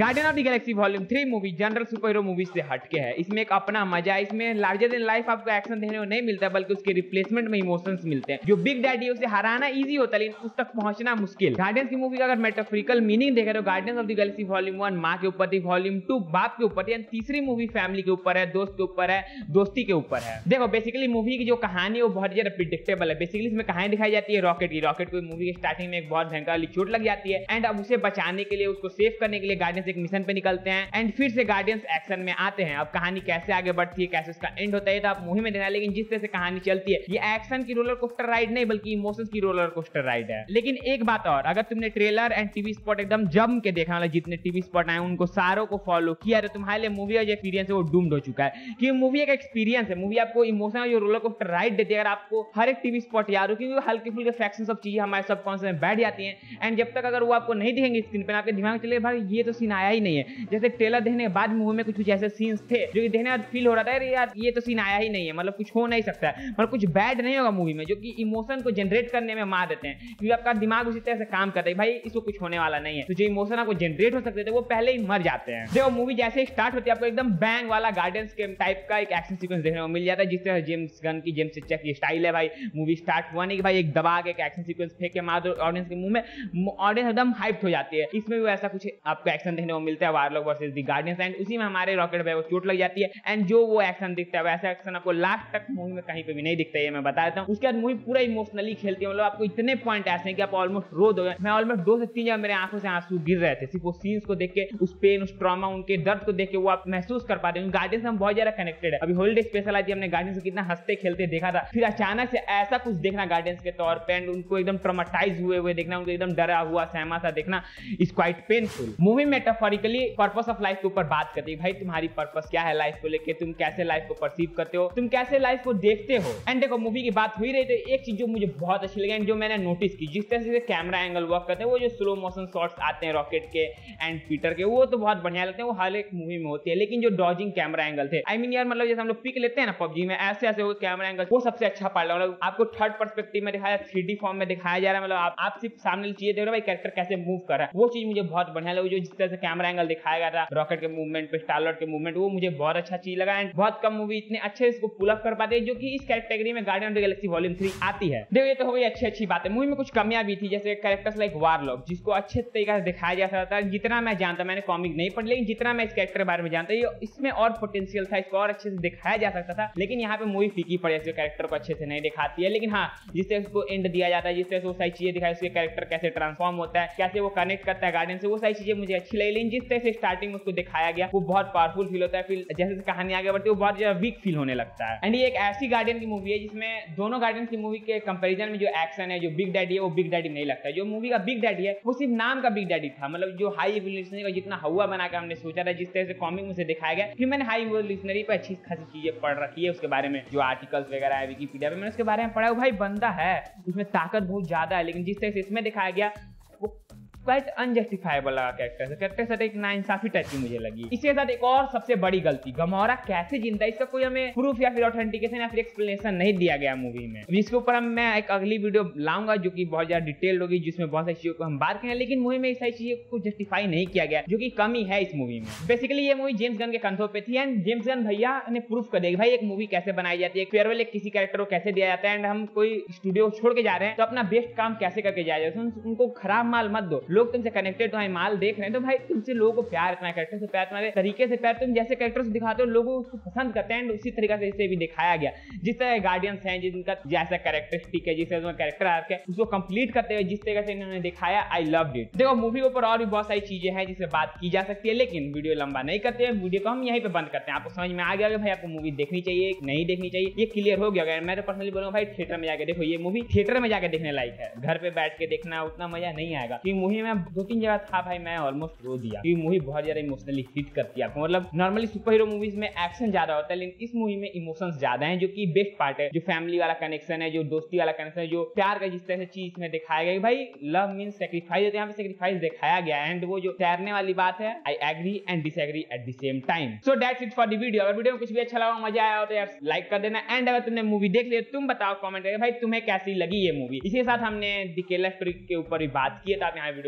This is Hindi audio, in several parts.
Guardian of the Galaxy volume 3 movie general super hero movie से हटके है। इसमें एक अपना मजा है, इसमें लार्जर देन लाइफ आपको एक्शन देखने को नहीं मिलता, बल्कि उसके रिप्लेसमेंट में इमोशंस मिलते हैं। जो बिग डैडी है उसे हराना इजी होता है, लेकिन उस तक पहुंचना मुश्किल। गार्डियंस की मूवी का अगर मेटाफोरिकल मीनिंग देखें तो Guardians of the Galaxy volume 1 माँ के ऊपर थी, वॉल्यूम 2 बाप के ऊपर थी, तीसरी मूवी फैमिली के ऊपर है, दोस्त के ऊपर है, दोस्ती के ऊपर है। देखो बेसिकली मूवी की जो कहानी है वो बहुत ज्यादा प्रिडिक्टेबल है। बेसिकली इसमें कहानी दिखाई जाती है रॉकेट की। रॉकेट को मूवी के स्टार्टिंग में एक बहुत भयंकर वाली चोट लग जाती है एंड अब उसे बचाने के लिए, उसको सेव करने के लिए गार्डियंस एक मिशन पे निकलते हैं एंड फिर से गार्डियंस एक्शन में आते हैं। अब कहानी कैसे आगे बढ़ती है, कैसे उसका एंड होता है तो आप मूवी में देखना, लेकिन जिस तरह से कहानी चलती है ये एक्शन की रोलर कोस्टर राइड नहीं बल्कि इमोशंस की रोलर कोस्टर राइड है। लेकिन एक बात और, अगर तुमने ट्रेलर एंड टीवी स्पॉट एकदम जम के देखा, मतलब जितने टीवी स्पॉट आए उनको सारों को फॉलो किया, तो तुम्हारे लिए मूवी का जो एक्सपीरियंस है वो डूम्ड हो चुका है। कि मूवी एक एक्सपीरियंस है, मूवी आपको इमोशनल जो रोलर कोस्टर राइड देती है। अगर आपको हर एक टीवी स्पॉट याद हो, क्योंकि हल्के फुल्के फैक्शन सब चीजें हमारे सबकॉन्शियस में बैठ जाती हैं एंड जब तक अगर वो आपको नहीं दिखेंगे स्क्रीन पे, आपके दिमाग में चले भाई ये तो सीन आया ही नहीं है। जैसे ट्रेलर देखने के बाद मूवी में कुछ ऐसे सीन्स थे जो कि देखने के बाद फील हो रहा था यार ये तो सीन आया ही नहीं है, मतलब कुछ हो नहीं सकता है, मतलब कुछ बैड नहीं होगा मूवी में, जो कि इमोशन को जनरेट करने में मार देते हैं, क्योंकि आपका दिमाग उसी तरह से काम करता है भाई इसको कुछ होने वाला नहीं है। तो जो इमोशन आपको जनरेट हो सकते थे वो पहले ही मर जाते हैं। देखो मूवी जैसे स्टार्ट होती है आपको एकदम बैंग वाला गार्डियंस के टाइप का एक एक्शन सीक्वेंस देखने को मिल जाता है, जिस तरह जेम्स गन की, जेम्स टिचक की स्टाइल है भाई। मूवी स्टार्ट हुआ नहीं कि भाई एक दबा के एक एक्शन सीक्वेंस फेंक के मार दो ऑडियंस के मुंह में, ऑडियंस एकदम हाइप्ड हो जाती है। इसमें भी ऐसा कुछ आपको एक्शन देखने को मिलता है, Warlock versus the Guardians, and उसी में हमारे रॉकेट भाई को चोट लग जाती है एंड जो वो एक्शन दिखता है वैसा एक्शन आपको लास्ट तक मूवी में कहीं पे भी नहीं दिखता है, मैं बता देता हूं। उसके बाद मूवी पूरा इमोशनली खेलती है, मतलब आपको इतने पॉइंट ऐसे हैं कि आप ऑलमोस्ट रो दोगे। मैं ऑलमोस्ट 2 से 3 जगह मेरे आंखों से आंसू गिर रहे थे, सिर्फ वो सीन्स को देख के, उस पेन, उस ट्रॉमा, उनके दर्द को देख के वो आप महसूस कर पाते हैं। गार्डियंस हम बहुत ज्यादा कनेक्टेड है। अभी हॉलीडे स्पेशल आई थी, हमने गार्डियंस को कितना हंसते खेलते देखा था, फिर अचानक से ऐसा कुछ देखना गार्डियंस के तौर पे एंड उनको एकदम ट्रॉमाटाइज हुए देखना, उनको एकदम डरा हुआ सहमा सा देखना is quite painful. Movie metaphorically purpose of life के ऊपर बात करती है, भाई तुम्हारी पर्पस क्या है लाइफ को लेके, तुम कैसे लाइफ को परसीव करते हो, तुम कैसे लाइफ को देखते हो। एंड देखो मूवी की बात हुई रही तो एक चीज जो मुझे बहुत अच्छी लगी एंड जो मैंने नोटिस की, जिस तरह से कैमरा एंगल वर्क करते हैं, वो जो स्लो मोशन शॉट्स आते हैं रॉकेट के एंड पीटर के, वो तो बहुत बढ़िया लगते हैं, वो हर एक मूवी में होती है। लेकिन जो डॉजिंग कैमरा एंगल थे, आई मीन यार मतलब जैसे हम लोग पिक लेते हैं ना पबजी में, ऐसे ऐसे वो कैमरा एंगल, वो सबसे अच्छा पार्ट लगा। मतलब आपको थर्ड पर्सपेक्टिव में दिखाया, 3D फॉर्म में दिखाया जा रहा है, मतलब आप सिर्फ सामने चीजें देख रहे हो भाई कैरेक्टर कैसे मूव कर रहा है, वो चीज मुझे बहुत बढ़िया लगी। जो जिस तरह से कैमरा एंगल दिखाया गया था रॉकेट के मूवमेंट पे, स्टार-लॉर्ड के मूवमेंट, वो मुझे बहुत अच्छा चीज लगा एंड बहुत कम मूवी इतने अच्छे इसको पुल अप कर पाते हैं, जो कि इस कैटेगरी में Guardian of the Galaxy volume 3 आती है। देखो ये तो हो गई अच्छी बात है। मूवी में कुछ कमियां भी थी, जैसे कैरेक्टर्स लाइक वारलॉक, जिसको अच्छे तरीके से दिखाया जा सकता था। जितना मैं जानता, मैंने कॉमिक नहीं पढ़ी, लेकिन जितना मैं इस कैरेक्टर के बारे में जानता हूं, इसमें और पोटेंशियल था, इसको और अच्छे से दिखाया जा सकता था, लेकिन यहाँ पे मूवी फीकी पड़ जाती है, कैरेक्टर को अच्छे से नहीं दिखाती है। लेकिन हाँ, जिस तरह उसको एंड दिया जाता है, जिस तरह से वो सारी चीजें दिखाई, उसके कैरेक्टर कैसे ट्रांसफॉर्म होता है, कैसे वो कनेक्ट करता है गार्डियन से, वो सारी चीजें मुझे अच्छी लगी। लेकिन जिस तरह से स्टार्टिंग में उसको दिखाया गया वो बहुत पावरफुल फील होता है, फिर जैसे कहानी आगे बढ़ती है वो बहुत ज्यादा वीक फील होने लगता है। एंड ये एक ऐसी गार्डियन की मूवी है जिसमें दोनों गार्डियन की मूवी के कंपैरिजन में जो एक्शन है, जो बिग डैडी है, वो बिग डैडी नहीं लगता है। जो मूवी का बिग डैडी है वो सिर्फ नाम का बिग डैडी था, मतलब जो हाई एवोल्यूशनरी का जितना हवा बना के हमने सोचा था, जिस तरह से कॉमिक में से दिखाया गया। फिर मैंने हाई एवोल्यूशनरी पे अच्छी खासी चीजें पढ़ रखी है, उसके बारे में जो आर्टिकल्स वगैरह है विकिपीडिया पे, मैंने उसके बारे में पढ़ा है। भाई बंदा है, उसमें ताकत बहुत ज्यादा है, लेकिन जिस तरह से इसमें दिखाया गया वो क्वाइट अनजस्टिफाइबल लगा कैरेक्टर से एक नाइंसाफी टाइप की मुझे लगी। इसके साथ एक और सबसे बड़ी गलती, गमोरा कैसे जिंदा है, इसका कोई हमें प्रूफ या फिर ऑथेंटिकेशन या फिर एक्सप्लेनेशन नहीं दिया गया मूवी में। जिसके ऊपर मैं एक अगली वीडियो लाऊंगा जो कि बहुत ज्यादा डिटेल होगी, जिसमें बहुत सारी चीजों को हम बात करेंगे, लेकिन मूवी में इस सारी चीजों को जस्टिफाई नहीं किया गया, जो कि कमी है इस मूवी में। बेसिकली ये मूवी जेम्स गन के कंधों पे थी एंड जेम्स गन भैया ने प्रूफ कर दिया भाई एक मूवी कैसे बनाई जाती है, फेयरवेल किसी कैरेक्टर को कैसे दिया जाता है, एंड हम कोई स्टूडियो छोड़ के जा रहे हैं तो अपना बेस्ट काम कैसे करके जाया जाए, उनको खराब माल मत दो। लोग तुमसे कनेक्टेड तुम्हारे माल देख रहे हैं, तो भाई तुमसे लोगों को प्यार, इतना कैरेक्टर से प्यार, तुम्हारे तरीके से प्यार, तुम जैसे कैरेक्टर से दिखाते हो लोगों उसको पसंद करते हैं, उसी तरीके से इसे भी दिखाया गया। जिस तरह गार्डियंस हैं जिनका जैसा कैरेक्टरिस्टिक है, जिस तरह कैरेक्टर आर्क है, उसको कंप्लीट करते हुए जिस तरीके से इन्होंने दिखाया, आई लव्ड इट। देखो मूवी के ऊपर और भी बहुत सारी चीजें हैं जिससे बात की जा सकती है, लेकिन वीडियो लंबा नहीं करते हैं, वीडियो को हम यहीं पे बंद करते हैं। आपको समझ में आ गया भाई आपको मूवी देखनी चाहिए नहीं देखनी चाहिए, ये क्लियर हो गया। मैं तो पर्सनली बोलूंगा भाई थिएटर में जाके देखो, ये मूवी थिएटर में जाके देखने लायक है, घर पे बैठ के देखना उतना मजा नहीं आएगा। क्योंकि मूवी में 2-3 जगह था भाई मैं ऑलमोस्ट रो दिया, क्योंकि मूवी बहुत ज्यादा इमोशनली हिट करती है आपको। मतलब नॉर्मली सुपर हीरो मूवीज में एक्शन ज्यादा होता है, लेकिन इस मूवी में इमोशंस ज्यादा हैं, जो कि बेस्ट पार्ट है। जो फैमिली वाला कनेक्शन है, जो दोस्ती वाला कनेक्शन है, जो प्यार का जिस तरह से चीज में दिखाया गया भाई लव मींस सैक्रिफाइस है, यहाँ पे सैक्रिफाइस दिखाया गया है। एंड वो जो तैरने वाली बात है, I agree and disagree at the same time. So that's it for the video. अगर वीडियो में कुछ भी अच्छा लगा, मजा आया हो तो यार लाइक कर देना, एंड अगर तुमने मूवी देख ली तुम बताओ कमेंट करके भाई तुम्हें कैसी लगी ये मूवी। इसी के साथ हमने द केरला स्टोरी के ऊपर भी बात की है, तो आप यहाँ वीडियो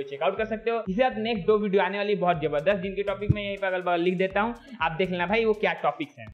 वीडियो चेकआउट कर सकते हो। इसके साथ नेक्स्ट 2 वीडियो आने वाली बहुत जबरदस्त, जिनके टॉपिक मैं यहीं पर अगल बगल लिख देता हूँ, आप देख लेना भाई वो क्या टॉपिक्स हैं।